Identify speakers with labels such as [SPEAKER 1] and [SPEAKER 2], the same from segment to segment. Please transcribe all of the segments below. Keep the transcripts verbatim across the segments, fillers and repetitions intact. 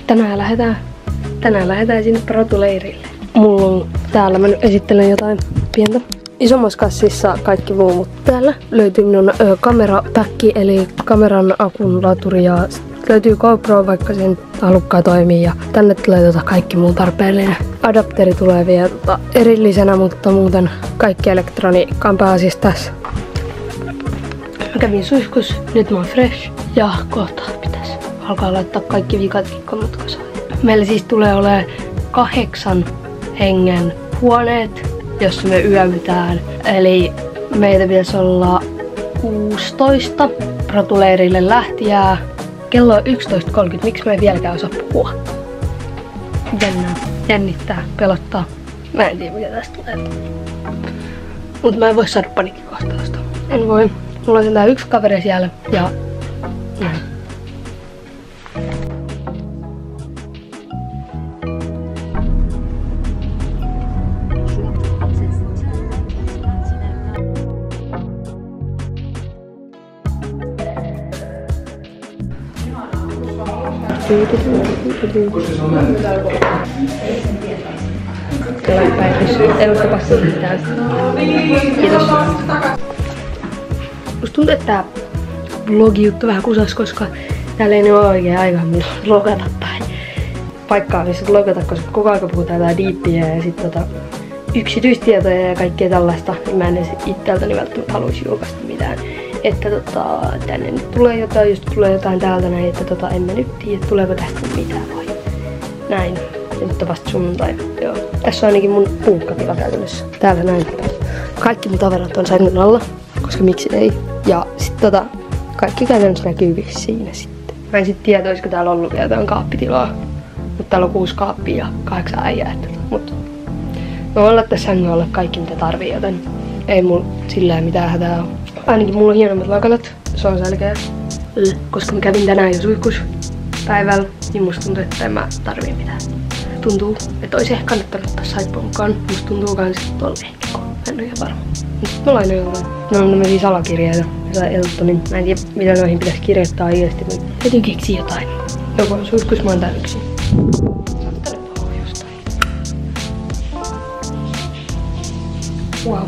[SPEAKER 1] Tänään lähdetään, tänään lähdetään sinne Proto-leirille. Mulla on täällä, mä nyt esittelen jotain pientä. Isommassa kassissa kaikki muu, mutta täällä löytyy minun ö, kamerapäkki, eli kameran akumulaturi ja löytyy GoPro, vaikka sen halukkaa toimii. Ja tänne tulee tota kaikki muu tarpeellinen. Adapteri tulee vielä tota erillisenä, mutta muuten kaikki elektroniikka on pääasiassa tässä. Mä kävin suihkus, nyt mä oon fresh ja kohta pitäisi alkaa laittaa kaikki vikat matkassa. Meillä siis tulee olemaan kahdeksan hengen huoneet, jossa me yövytään. Eli meitä pitäisi olla kuusitoista Proto-leirille lähtijää. Kello on yksitoista kolmekymmentä, miksi mä en vieläkään osaa puhua? Jännää, jännittää, pelottaa. Mä en tiedä mitä tästä tulee. Mut mä en voi saada paniikkikohtausta. En voi. Mulla on sentään yksi kaveri siellä ja näin. Kyllä päivitys, ei ole tapahtunut mitään. Kiitos. Musta tuntuu, että tää vlogi-juttu vähän kusas, koska täällä ei ole oikein aikaa milloin vlogata tai paikkaa missä vlogata, koska koko ajan puhutaan tää diippiä ja sit tota yksityistietoja ja kaikkea tällaista. Mä en edes itseltäni välttämättä haluaisi julkaista mitään. Että tota, tänne nyt tulee jotain, just tulee jotain täältä näin, että tota, en mä nyt tiedä, tuleeko tästä mitään vai näin. Ja nyt on vasta sunnuntai. Joo. Tässä on ainakin mun puukkatila käytännössä. Täällä näin. Kaikki mun tavarat on sängyn alla, koska miksi ei. Ja sit tota, kaikki käytännössä näkyy siinä sitten. Mä en sit tiedä, olisiko täällä ollut vielä jotain kaappitilaa. Mutta täällä on kuusi kaappia ja kahdeksan äijää. Mut mä voin laittaa sängyn alle kaikki mitä tarvii, joten ei mulla sillä mitään hätää ole. Ainakin mulla on hienommat lakanat, se on selkeä. Koska mä kävin tänään jo suihkus päivällä, niin musta tuntuu, että en mä tarvii mitään. Tuntuu, että olisi ehkä kannattanut ottaa saippua mukaan. Musta tuntuu kans, että tuolla ehkä kun. En ole ihan varma. Nyt mulla on jotain. Ne on tämmösiä salakirjeitä. Eltonin. Mä en tiedä mitä noihin pitäisi kirjoittaa oikeesti, mutta täytyy keksiä jotain. Joku on suihkus, mä oon täällä yksin. Saattele puhua jostain. Wow.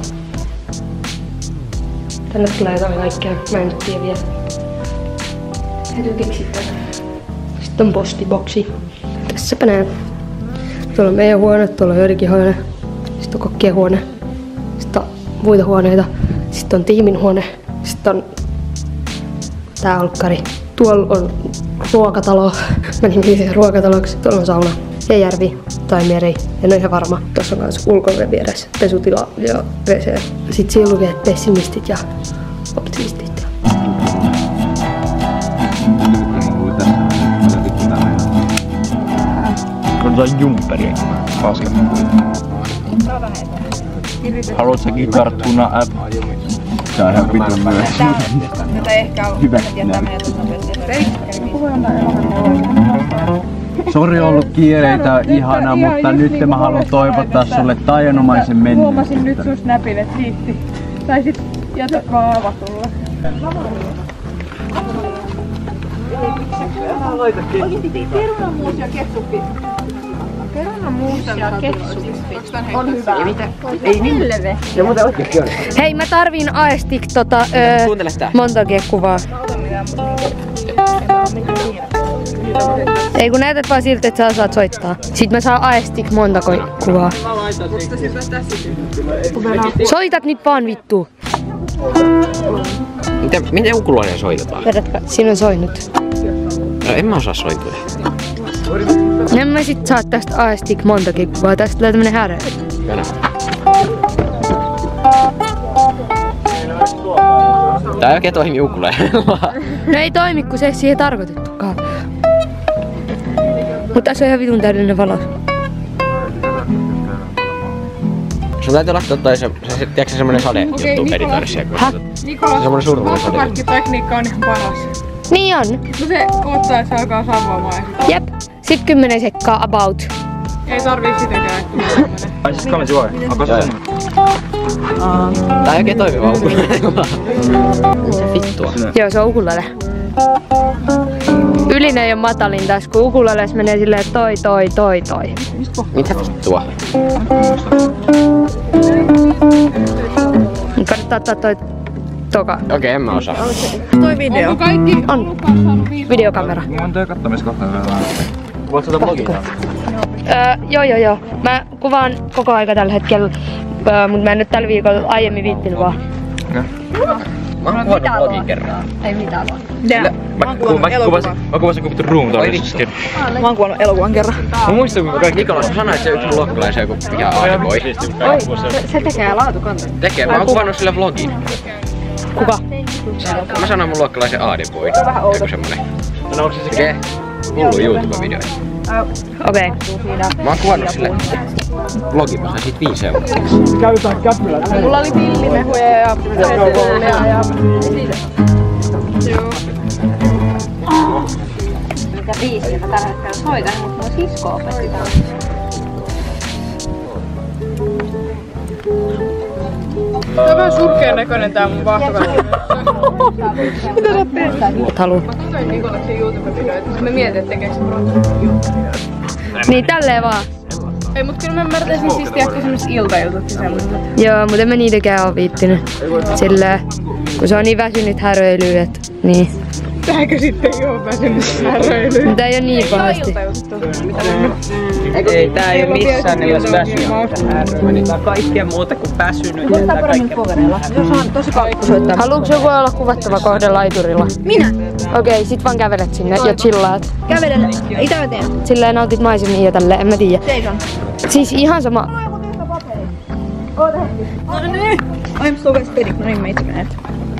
[SPEAKER 1] Tänne tulee jotain kaikkea, mä en tiedä vielä. Täytyy keksiä tätä. Sitten on postiboksi. Tässäpä näin. Tuolla on meidän huone, tuolla on joidenkin huone. Sitten on kokkien huone. Sitten on muita huoneita. Sitten on tiimin huone. Sitten on tää olkkari. Tuolla on ruokatalo. Mä nimitin sen ruokataloksi. Tuolla on sauna ja järvi tai meri. En ole ihan varma. Tuossa on myös ulkoinen vieressä pesutila ja W C. Sitten siinä lukee pessimistit ja optimistit.
[SPEAKER 2] Otetaan jumperiakin. Basketballia. Haluatko kikarttuna app? Tää on ihan vitun myös.
[SPEAKER 3] Tätä ehkä on.
[SPEAKER 2] Hyvä. Sori on ollut kiireitä, ihana, mutta nyt mä haluan toivottaa sulle taianomaisen menneisyyttä.
[SPEAKER 3] Huomasin nyt sun snapin, et siitti. Tai sit jätä vaan avatulla. Perunamuus ja ketsuppi. Perunamuus ja ketsuppi. On hyvä. Ei mitään. Ei niin.
[SPEAKER 2] Ja muuten oikeesti on.
[SPEAKER 1] Hei, mä tarviin Aestik tota öö, montakin kuvaa. Ei kun näytät vaan siltä, että sä osaat soittaa. Sitten mä saan Aestik montako kuvaa. Soitat nyt vaan vittu.
[SPEAKER 4] Miten, miten ukulainen soitetaan?
[SPEAKER 1] Vedätkö? Siinä on soinut.
[SPEAKER 4] No en mä osaa soittaa.
[SPEAKER 1] En mä sit saa tästä Aestik montakin kuvaa. Tästä tulee tämmönen härö.
[SPEAKER 4] Venä. Tää ei oikein toimi ukulelella.
[SPEAKER 1] No ei toimi, kun se ei siihen tarkoitettukaan. Mut tässä on ihan vitun täydellinen valo.
[SPEAKER 4] Sun täytyy laittaa toi se, se, se tiedätkö semmonen sade
[SPEAKER 3] Okei,
[SPEAKER 4] juttu
[SPEAKER 3] Nikolas.
[SPEAKER 4] editoinnissa.
[SPEAKER 1] Häh?
[SPEAKER 3] Nikolas,
[SPEAKER 4] semmonen survallinen sade.
[SPEAKER 3] pakettitekniikka on ihan paras.
[SPEAKER 1] Niin on.
[SPEAKER 3] No se odottaa, että se alkaa savaamaan.
[SPEAKER 1] Jep. Sit kymmenen sekkaa about.
[SPEAKER 3] Ei tarvii sitäkään, että tulee tämmönen.
[SPEAKER 2] Ai siis kalli juoi. Alkaa se sanoa.
[SPEAKER 4] Tää ei oikein toimi vaan ukulelella. Se vittua.
[SPEAKER 1] Joo, se on ukulele. Ylinen ja matalin tässä, kun ukulele menee silleen toi, toi, toi, toi.
[SPEAKER 4] Mitä vittua?
[SPEAKER 1] Kannattaa ottaa toi toka.
[SPEAKER 4] Okei, okay, en mä osaa.
[SPEAKER 3] Toi video.
[SPEAKER 1] On. Videokamera.
[SPEAKER 2] Mulla on toi kattamiskohta vielä.
[SPEAKER 4] Voit sä vlogita?
[SPEAKER 1] Öö, joo joo joo. Mä kuvaan koko aika tällä hetkellä, öö, mutta mä en nyt tällä viikolla aiemmin viittinyt vaan.
[SPEAKER 2] Okay.
[SPEAKER 4] Mä oon kuvannut vlogin kerran.
[SPEAKER 3] Ei mitään vaan.
[SPEAKER 5] Mä, ku, mä, kuvasin, mä kuvasin kun vittu room toisessa.
[SPEAKER 3] Mä oon kuvannut elokuvan kerran.
[SPEAKER 4] Mä muistan kun Nikolas sanoi, että se yksi mun luokkalainen joku mikä aivoi.
[SPEAKER 3] Oi, se, se tekee laatukonta.
[SPEAKER 4] Tekee, mä oon kuvannut sille vlogin.
[SPEAKER 1] Kuka?
[SPEAKER 4] Mä sanoin mun luokkalaisen Aadeboy. Joku semmonen.
[SPEAKER 5] No onko se se?
[SPEAKER 4] Tekee hullu YouTube-video.
[SPEAKER 1] Okei. Okay.
[SPEAKER 4] Mä oon kuvannut sille vlogin, mä sain siitä viisi euroa.
[SPEAKER 2] Käytetään käpylät.
[SPEAKER 3] Mulla oli villimehuja ja petullia ja... Joo.
[SPEAKER 6] Mitä biisiä mä tällä hetkellä soitan, mutta mun sisko opetti tämän.
[SPEAKER 3] Tää on vähän surkean näköinen tää mun vaahtoväline. Mitä sä teet?
[SPEAKER 1] Et haluu.
[SPEAKER 3] Mä katsoin Nikolaksen YouTube-videoita, mä mietin, että tekeekö se YouTube-videoita.
[SPEAKER 1] Niin tälleen vaan.
[SPEAKER 3] Ei, mut kyllä mä ymmärtäisin siis tiedätkö semmoset iltajutut ja semmoset.
[SPEAKER 1] Joo, mutta en mä niitäkään oo viittinyt. Silleen, kun se on niin väsynyt häröilyy, et niin.
[SPEAKER 3] Tääkö sitten ei oo väsynyt häröilyyn?
[SPEAKER 1] Mutta ei oo niin pahasti.
[SPEAKER 5] Ei tää ei oo missään nimessä väsynyt. Tää on kaikkea muuta kuin väsynyt.
[SPEAKER 6] Muistaa paremmin kovereilla. Jos on tosi kaukku soittaa.
[SPEAKER 1] Haluuks joku olla kuvattava kohde laiturilla?
[SPEAKER 6] Minä!
[SPEAKER 1] Okei, okay, sit vaan kävelet sinne ja chillaat.
[SPEAKER 6] Kävelen. Mitä mä teen?
[SPEAKER 1] Silleen nautit maisemia ja tälleen, en mä tiedä.
[SPEAKER 6] Seison.
[SPEAKER 1] Siis ihan sama.
[SPEAKER 6] No niin! I'm so aesthetic. No niin, mä itse menen.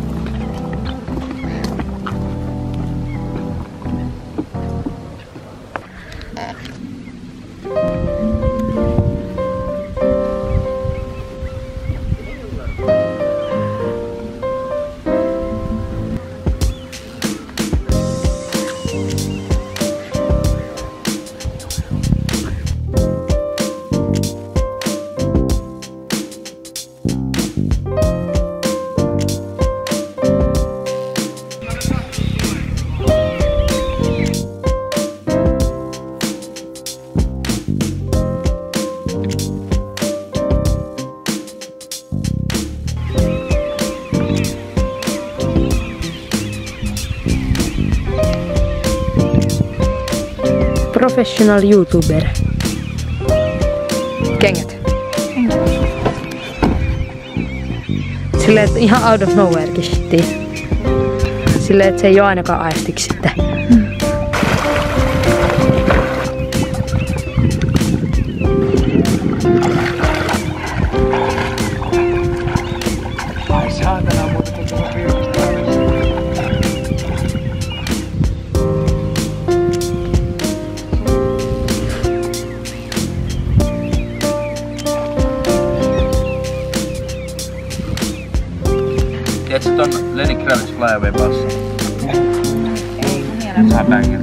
[SPEAKER 1] Professional YouTuber. Kengät. Silleen, että ihan out of nowherekin shittiin. Silleen, että se ei oo ainakaan aistiksi sitten.
[SPEAKER 2] Ai saatana, mutta kun tuo viimeistä. Tiedätkö ton Lenny Kravitz Fly Away bassi? Ei, se on banger.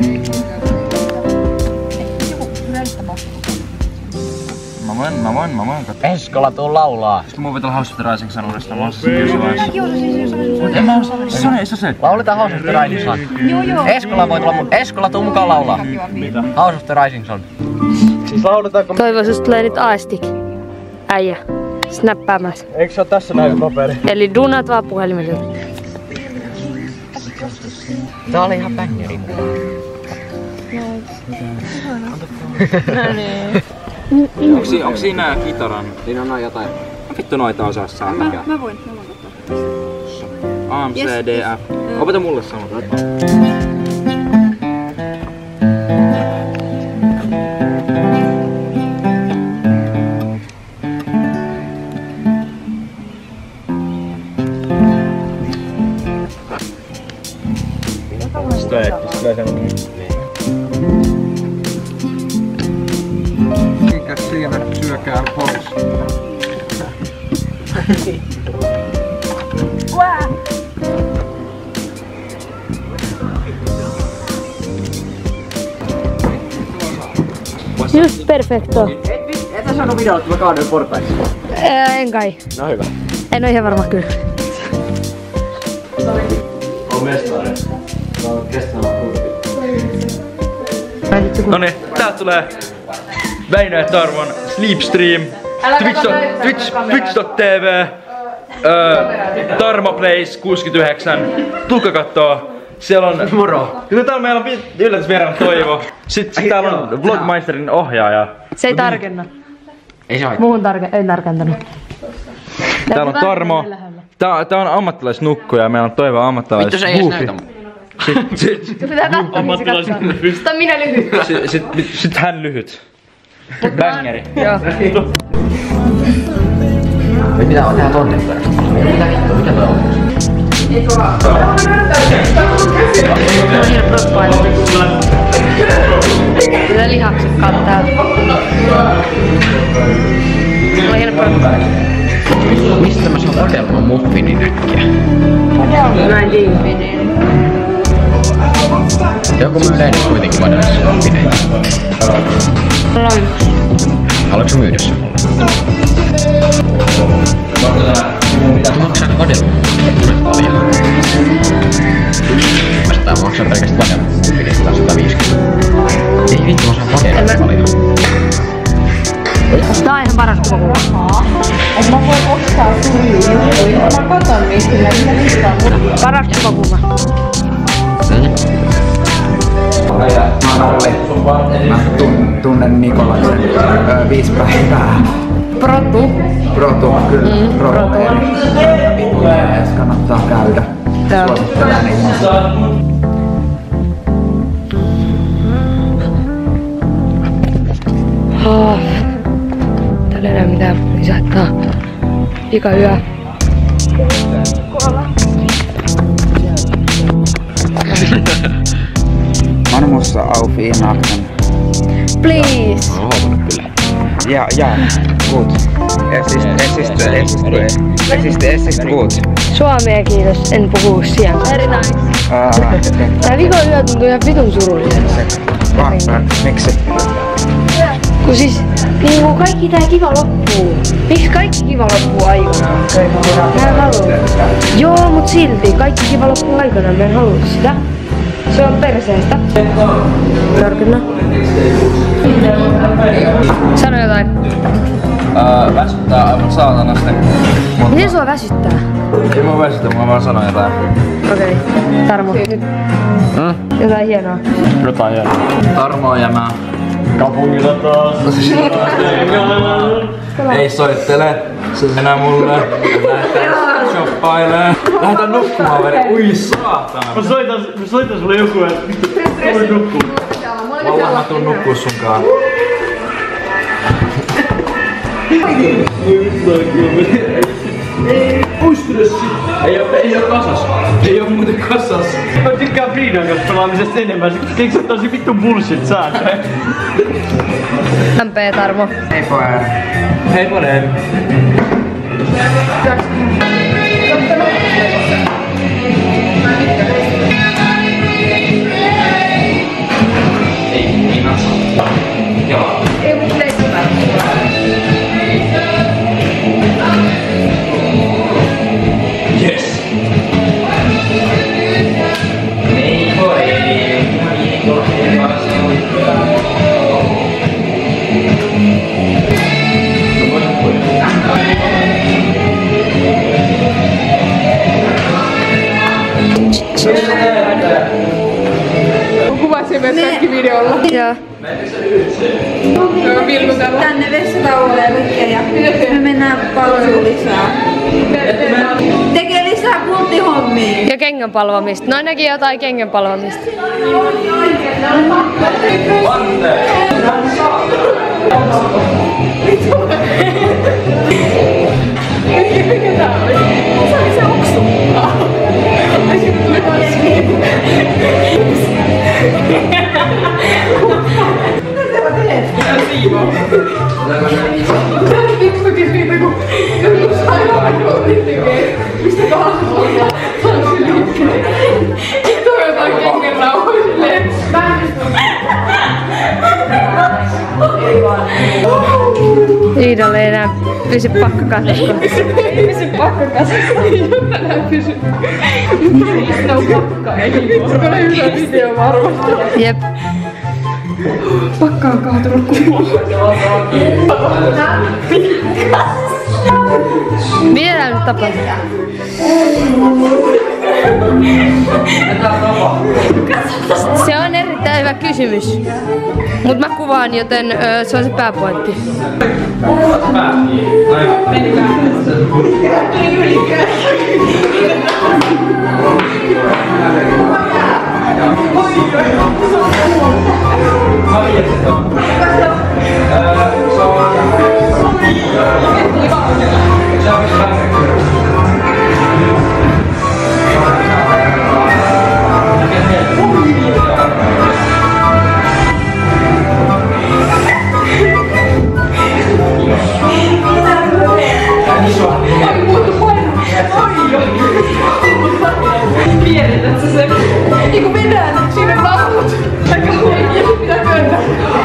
[SPEAKER 2] Mä voin, mä voin, mä voin katsoa.
[SPEAKER 4] Eskola tuu laulaa.
[SPEAKER 2] Sitten mun pitää House of the Rising Sun uudestaan. Mä oon se jossain vaiheessa. Mut en mä osaa. Se on, se on se.
[SPEAKER 4] Lauletaan House of the Rising Sun.
[SPEAKER 6] Joo joo.
[SPEAKER 4] Eskola voi tulla mun. Eskola tuu mukaan laulaa.
[SPEAKER 2] Mitä?
[SPEAKER 4] House of the Rising Sun.
[SPEAKER 2] Siis lauletaanko?
[SPEAKER 1] Toivo susta tulee nyt aistik. Äijä. Snappäämässä.
[SPEAKER 2] Eikö se oo tässä näin paperi?
[SPEAKER 1] Eli dunaat vaan puhelimella.
[SPEAKER 4] Tää oli ihan bängeri.
[SPEAKER 5] Onks, si onks siinä kitaran?
[SPEAKER 4] Siinä on noin jotain.
[SPEAKER 5] Vittu noita osaa saa
[SPEAKER 3] Mä,
[SPEAKER 5] mikään.
[SPEAKER 3] mä voin, mä voin katsoa.
[SPEAKER 5] A, M, C, D, F. Opeta mulle sama.
[SPEAKER 2] Sitä ei, sitä ei semmonen. Mikä siinä syökää pois?
[SPEAKER 1] Just perfecto.
[SPEAKER 4] Et sä saanut videolla, että mä kaadoin portaiksi.
[SPEAKER 1] Ää, en kai.
[SPEAKER 4] No hyvä.
[SPEAKER 1] En oo ihan varma kyllä.
[SPEAKER 2] On mestari. Se on kestävä kurvi.
[SPEAKER 7] Noniin, täältä tulee Väinö ja Tarvon Sleepstream, Twitch piste tv, Tarmo Plays kuusikymmentäyhdeksän, tulkaa kattoo. Siellä on moro. Ja täällä meillä on yllätysvieraan Toivo. Sitten sit täällä on Vlogmeisterin ohjaaja.
[SPEAKER 1] Se ei tarkenna.
[SPEAKER 4] Ei se haittaa.
[SPEAKER 1] Muuhun tarke ei tarkentanut.
[SPEAKER 7] Täällä on Tarmo. Tää, tää on ammattilaisnukkuja ja meillä on Toivo ammattilais.
[SPEAKER 4] Vittu se ei edes näytä.
[SPEAKER 7] Sit, sit, sit,
[SPEAKER 1] pitää katsoa, mihin se katsoo. Sit on minä lyhyt.
[SPEAKER 7] sit, sit, sit hän lyhyt. Bängeri.
[SPEAKER 1] Joo.
[SPEAKER 4] Mitä on tehdä tonne verran? Mitä vittu? Mitä toi on?
[SPEAKER 1] Kyllä lihakset kattaa.
[SPEAKER 4] Mistä mä saan Adelman muffinin äkkiä?
[SPEAKER 1] Mä en tiedä.
[SPEAKER 4] Joku myy lehdessä kuitenkin Adelman muffineita. Haluatko sä myydä sen mulle? Vittu maksaa Adelman muffinit paljon. Mä sitä maksaa pelkästään Adelman muffinit taas sata viisikymmentä. Ei vittu mä saan Adelman paljon.
[SPEAKER 1] Tää on ihan paras kuva.
[SPEAKER 3] Et mä voin ostaa sulle juttuja. Mä katon niistä, mitä niistä on.
[SPEAKER 1] Paras kuva.
[SPEAKER 2] Mä oon Olli. Mä tunnen Nikolaisen öö, viisi päivää.
[SPEAKER 1] Protu.
[SPEAKER 2] Protu, kyllä.
[SPEAKER 1] Mm,
[SPEAKER 2] Protu. Jees, kannattaa käydä. Suosittelen ihmisiä.
[SPEAKER 1] Oh. Täällä ei enää mitään lisättää. Ika yö.
[SPEAKER 2] Man måste auf i natten.
[SPEAKER 1] Please.
[SPEAKER 4] Mä oon huomannut kyllä.
[SPEAKER 2] Ja, ja, gut. Es ist, es ist, es ist, es ist, es ist gut.
[SPEAKER 1] Suomea kiitos, en puhu sieltä. Very nice. Tää viikon yö tuntuu ihan vitun surulliselta.
[SPEAKER 2] Miksi?
[SPEAKER 1] Kun siis niinku kaikki tää kiva loppuu. Miksi kaikki kiva loppuu aikanaan? Mä en halua. Joo, mut silti kaikki kiva loppuu aikanaan. Mä en halua sitä. Se on perseestä. Tarkenna. Sano jotain.
[SPEAKER 7] Öö, väsyttää aivan saatanasti.
[SPEAKER 1] Miten sua väsyttää?
[SPEAKER 7] Ei mua väsytä, mä vaan sanon jotain.
[SPEAKER 1] Okei. Okay. Tarmo. Nyt.
[SPEAKER 7] Hmm?
[SPEAKER 1] Jotain hienoa.
[SPEAKER 7] Jotain hienoa. Tarmo ja mä.
[SPEAKER 5] Kaupungilla taas.
[SPEAKER 7] Ei soittele, se enää mulle. Lähdetään shoppailee. Lähdetään nukkumaan veri. Ui saatana.
[SPEAKER 5] Mä soitan, mä soitan sulle joku, että vittu, voi nukkuu.
[SPEAKER 7] Vallan mä tuun nukkuu sunkaan. Ui stressi. Ei oo, ei oo kasas. Ei oo muuten kasas.
[SPEAKER 5] Mä tykkään Friidan kanssa pelaamisesta enemmän. Se keksii tosi vittu bullshit sääntö.
[SPEAKER 1] M P Tarmo.
[SPEAKER 2] Hei poja.
[SPEAKER 7] Hei poden.
[SPEAKER 3] Kuvasin myös kaikki videolla.
[SPEAKER 1] Joo.
[SPEAKER 3] Tänne vessatauolle ja me mennään palveluun lisää. Tekee lisää kulttihommia.
[SPEAKER 1] Ja kengän palvamista. No ainakin jotain kengän palvamista.
[SPEAKER 3] Tiksukis niitä kun joku sairaanhoiti tekee. Mistä tahansa tanssi liikkeelle. Ja tuo jotain kengän nauhoja silleen.
[SPEAKER 1] Iidalle ei enää pysy pakkakasassa.
[SPEAKER 3] Ei pysy pakkakasassa. Jotta nää pysy. Mutta niistä on pakka. Ei vittu, kun ne hyvä video varmasti.
[SPEAKER 1] Jep.
[SPEAKER 3] Pakka on kaatunut kumoon.
[SPEAKER 1] Mitä tää nyt tapahtuu? Se on erittäin hyvä kysymys. Mut mä kuvaan, joten ö, se on se pääpointti.
[SPEAKER 3] Pienetät sä sen? Niinku vedään sinne laskut. Aika huijia, pitää työntää.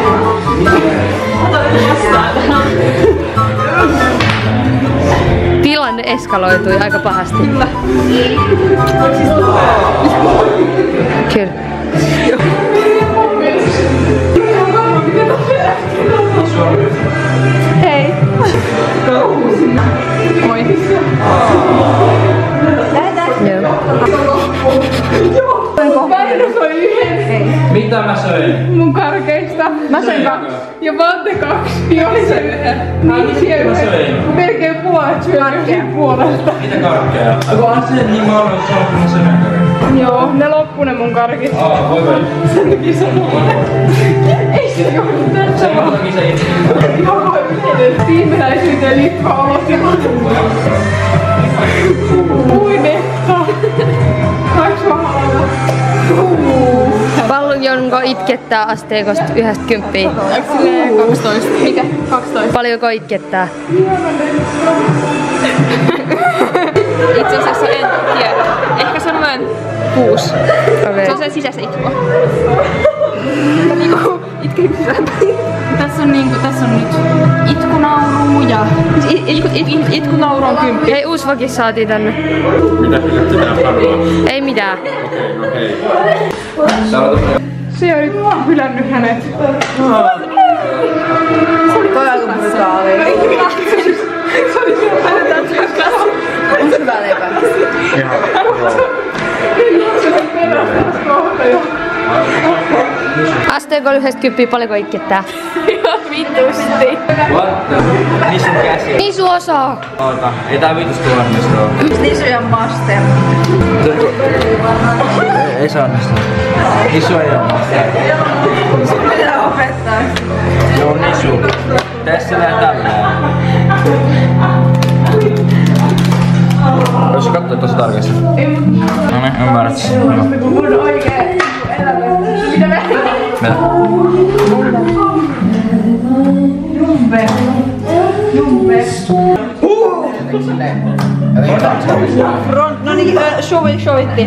[SPEAKER 3] Ota nyt vastaan.
[SPEAKER 1] Tilanne eskaloitui aika pahasti.
[SPEAKER 3] Kyllä.
[SPEAKER 1] Kyllä.
[SPEAKER 3] Hei. Moi.
[SPEAKER 1] Joo.
[SPEAKER 3] Mä edustan yhden.
[SPEAKER 7] Mitä mä söin?
[SPEAKER 3] Mun karkeista. Mä söin kaksi. Ja Vante kaksi. Ja oli se yhden. Niin siellä. Melkein puolet syönyt siitä puolesta.
[SPEAKER 7] Mitä karkkeja? Onkohan se niin mä olen saanut mun semänkarkkeja?
[SPEAKER 3] Joo, ne loppu ne mun karkit.
[SPEAKER 7] Aa, voi voi.
[SPEAKER 3] Sen takia sanoo. Ei se johdu tästä.
[SPEAKER 7] Sen takia se itse.
[SPEAKER 3] Joo, voi yleinen. Tiimeläisyyteen liittyvä olotila. Ui netta. Kaks mahalata.
[SPEAKER 1] Paljonko itkettää asteikosta yhdestä kymppiin?
[SPEAKER 3] Onko silleen kaksitoista? Mikä? kaksitoista.
[SPEAKER 1] Paljonko itkettää?
[SPEAKER 6] Itse asiassa en tiedä. Ehkä se on noin kuusi.
[SPEAKER 1] Okay.
[SPEAKER 6] Se on sen sisäistä itkua. Niinku itkeekö sisäänpäin? Tässä on niinku, tässä on nyt itkunauru ja... It, it, it, it, itkunauru on kymppi.
[SPEAKER 1] Hei, uusi vakis saatiin tänne.
[SPEAKER 7] Mitä hylättetään parhaa?
[SPEAKER 1] Ei mitään.
[SPEAKER 7] Okei, okei.
[SPEAKER 3] Se on nyt hylännyt hänet.
[SPEAKER 6] Toi on aika brutaali.
[SPEAKER 3] Se oli siellä hänen työssä.
[SPEAKER 6] On hyvä leipää.
[SPEAKER 7] Ihan
[SPEAKER 1] Asteikolla yhdestä kymppiin paljonko itkettää?
[SPEAKER 6] Ihan vitusti.
[SPEAKER 7] What the? Nisun käsiä.
[SPEAKER 1] Nisu osaa!
[SPEAKER 7] Oota, ei tää vitus tuonnista oo.
[SPEAKER 6] Nisu ja master.
[SPEAKER 7] Ei, ei saa onnistua. Nisu ei oo master.
[SPEAKER 6] Pitää opettaa.
[SPEAKER 7] Joo, nisu. Tässä näin tälleen. Voisi katsoa tosi tarkasti. No niin, ymmärrät.
[SPEAKER 3] Mun oikee elämä. Mitä mä?
[SPEAKER 7] Mitä?
[SPEAKER 3] Jumpe. Jumpe.
[SPEAKER 6] Front, no niin, äh, showi, showitti.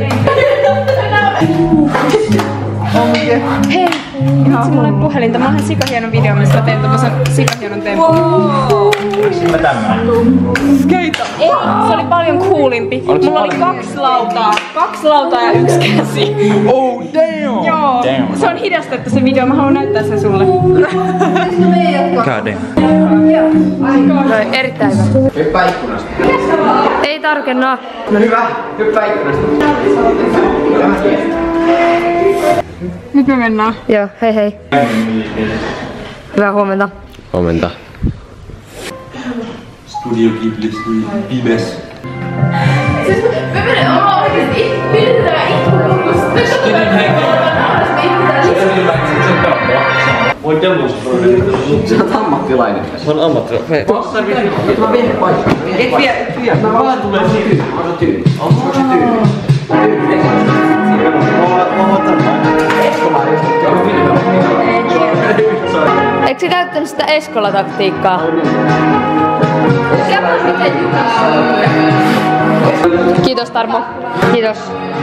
[SPEAKER 6] Hei, vitsi mulla ei puhelinta. Mä oon ihan sikahienon video, missä mä teen tommosen sikahienon tempun. Wow.
[SPEAKER 7] Miksi mä tämmönen?
[SPEAKER 6] Skeita. Ei, se oli paljon coolimpi. Mulla oli kaksi lautaa. Kaksi lautaa ja yksi käsi.
[SPEAKER 7] Oh damn!
[SPEAKER 6] Joo,
[SPEAKER 7] Damn.
[SPEAKER 6] se on hidastettu se video. Mä haluan näyttää sen sulle.
[SPEAKER 7] God damn.
[SPEAKER 1] Noin, erittäin hyvä.
[SPEAKER 2] Hyppää ikkunasta.
[SPEAKER 1] Ei tarkennaa.
[SPEAKER 2] No hyvä, hyppää ikkunasta.
[SPEAKER 3] Nyt me mennään.
[SPEAKER 1] Joo, hei hei. Hyvää huomenta.
[SPEAKER 2] Huomenta.
[SPEAKER 7] Studio Ghibli, Studio Pibes.
[SPEAKER 3] Siis me mennään olla oikeesti pidetään ikkunalukusta. Me katsotaan
[SPEAKER 7] Voi demonstroida.
[SPEAKER 2] Sä oot ammattilainen.
[SPEAKER 7] Mä oon ammattilainen.
[SPEAKER 2] Mä vien paikkaa.
[SPEAKER 6] Et vie, et vie.
[SPEAKER 2] Mä vaan tulen tyyli. Onko se tyyli? Onko se tyyli? Tyyli. Mä otan vaan. Eskola ei ole.
[SPEAKER 1] Eikö sä käyttänyt sitä Eskola-taktiikkaa? Kiitos Tarmo. Kiitos.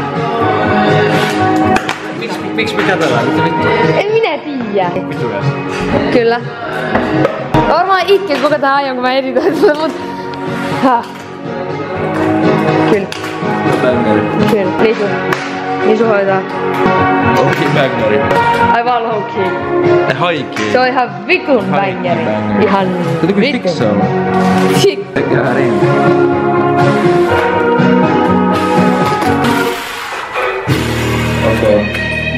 [SPEAKER 7] Miksi miksi me kätellään? Mitä vittu?
[SPEAKER 1] En minä tiedä.
[SPEAKER 7] Pitujas.
[SPEAKER 1] Kyllä. Varmaan itken koko tää ajan kun mä editoin tätä, mut... Ha. Kyllä. Kyllä. Liitu. Niin sun hoitaa.
[SPEAKER 7] Low-key bangeri.
[SPEAKER 1] Aivan low-key.
[SPEAKER 7] Ei haikii.
[SPEAKER 1] Se on ihan vitun bangeri. Ihan
[SPEAKER 7] Tätä kun
[SPEAKER 1] vitun.
[SPEAKER 7] fiksailla.
[SPEAKER 1] Shit.
[SPEAKER 7] Tekää rin. Okei.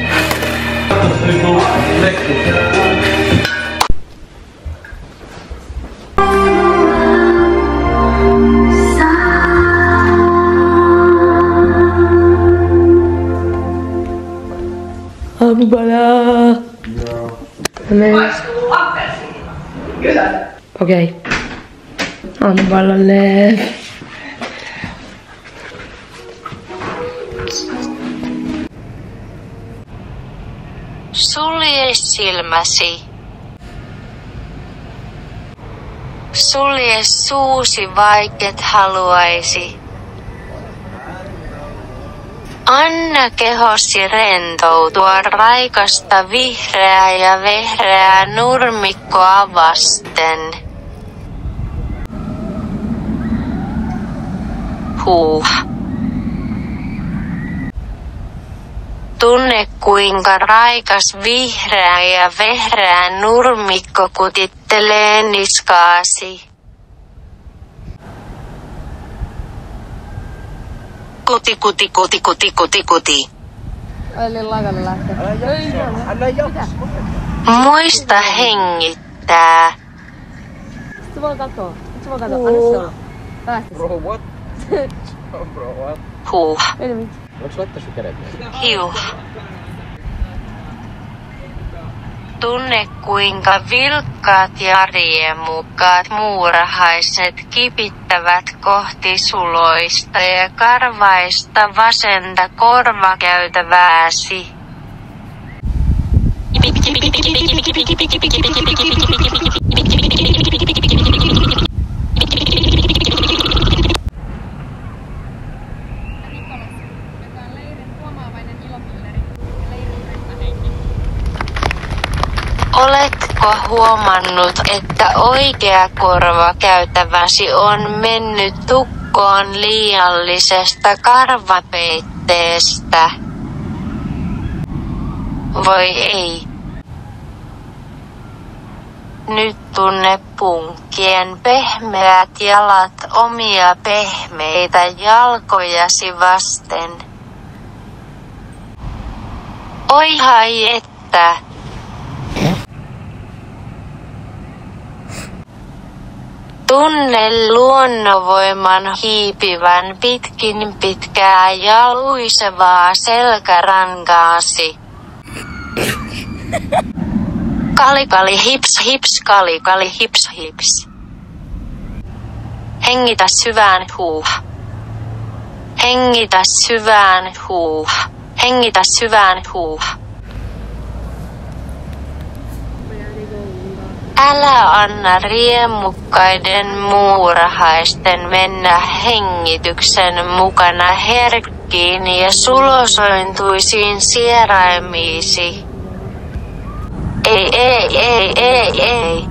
[SPEAKER 1] Aamupalaa. Joo. Okei. Aamupalalle.
[SPEAKER 8] Sulje silmäsi. Sulje suusi, vaikket haluaisi. Anna kehosi rentoutua raikasta vihreää ja vehreää nurmikkoa vasten. Huh. Tunne kuinka raikas vihreä ja vehreä nurmikko kutittelee niskaasi. Kuti kuti kuti kuti kuti kuti. Muista hengittää.
[SPEAKER 1] Sitten voi katsoa. Sitten voi katsoa. Anna se olla. Päästä.
[SPEAKER 5] Bro, what? Oh, bro, what?
[SPEAKER 8] Huh.
[SPEAKER 5] Voinko laittaa sun kädet?
[SPEAKER 8] Hiu. Tunne kuinka vilkkaat ja riemukkaat muurahaiset kipittävät kohti suloista ja karvaista vasenta korvakäytävääsi. Oletko huomannut, että oikea korvakäytäväsi on mennyt tukkoon liiallisesta karvapeitteestä? Voi ei. Nyt tunne punkkien pehmeät jalat omia pehmeitä jalkojasi vasten. Oi hai että. Tunne luonnonvoiman hiipivän pitkin pitkää ja luisevaa selkärankaasi. Kali kali hips hips kali kali hips hips. Hengitä syvään huuh. Hengitä syvään huuh. Hengitä syvään huuh. Älä anna riemukkaiden muurahaisten mennä hengityksen mukana herkkiin ja sulosointuisiin sieraimiisi. Ei, ei, ei, ei, ei.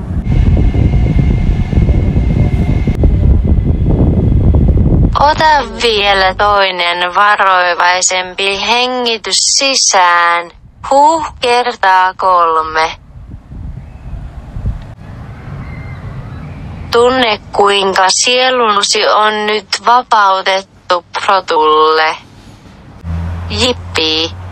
[SPEAKER 8] Ota vielä toinen varoivaisempi hengitys sisään. Huh kertaa kolme. Tunne kuinka sielusi on nyt vapautettu protulle. Jippii.